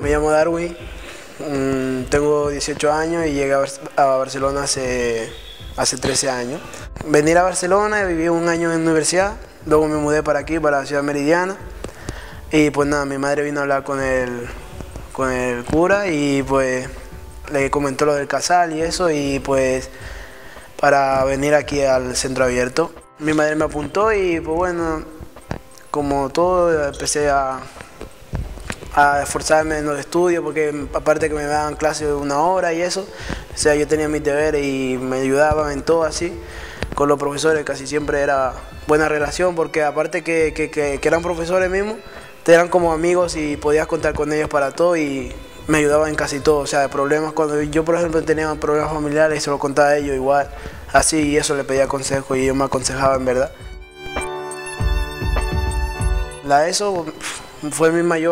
Me llamo Darwin, tengo 18 años y llegué a Barcelona hace 13 años. Venir a Barcelona, viví un año en la universidad, luego me mudé para aquí, para la ciudad meridiana. Y pues nada, mi madre vino a hablar con el cura y pues le comentó lo del casal y eso, y pues para venir aquí al centro abierto. Mi madre me apuntó y pues bueno, como todo empecé a esforzarme en los estudios, porque aparte que me daban clases de 1 hora y eso, o sea, yo tenía mis deberes y me ayudaban en todo así. Con los profesores casi siempre era buena relación, porque aparte que eran profesores mismos, te eran como amigos y podías contar con ellos para todo y me ayudaban en casi todo. O sea, de problemas, cuando yo por ejemplo tenía problemas familiares, se lo contaba a ellos igual, así, y eso le pedía consejo y ellos me aconsejaban en verdad. La ESO fue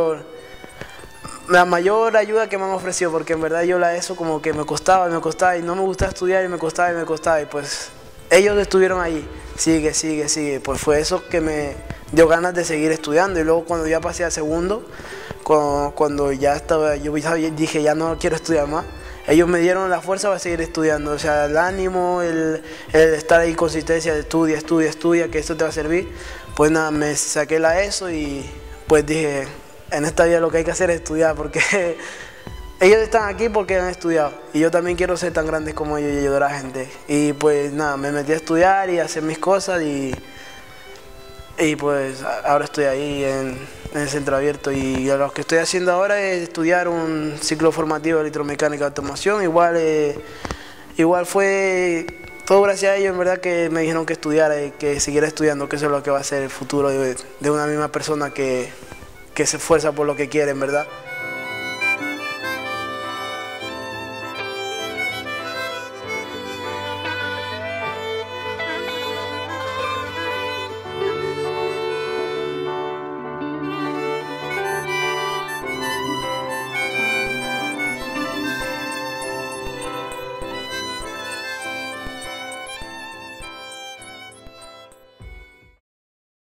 la mayor ayuda que me han ofrecido, porque en verdad yo la ESO como que me costaba y no me gustaba estudiar y me costaba y pues ellos estuvieron ahí, sigue, pues fue eso que me dio ganas de seguir estudiando. Y luego cuando ya pasé a segundo, cuando ya estaba, yo dije ya no quiero estudiar más, ellos me dieron la fuerza para seguir estudiando, o sea, el ánimo, el estar ahí, consistencia, estudia, que esto te va a servir. Pues nada, me saqué la ESO y pues dije, en esta vida lo que hay que hacer es estudiar, porque ellos están aquí porque han estudiado y yo también quiero ser tan grande como ellos y ayudar a la gente. Y pues nada, me metí a estudiar y a hacer mis cosas y pues ahora estoy ahí en el centro abierto, y lo que estoy haciendo ahora es estudiar un ciclo formativo de electromecánica de automoción. Igual fue todo gracias a ellos, en verdad, que me dijeron que estudiara y que siguiera estudiando, que eso es lo que va a ser el futuro de una misma persona que se esfuerza por lo que quiere, en verdad.